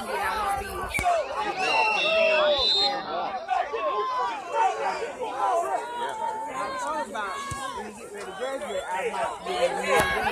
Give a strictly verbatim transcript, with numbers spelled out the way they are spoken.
then I won't be. I thought about when you get ready to graduate, I might be able to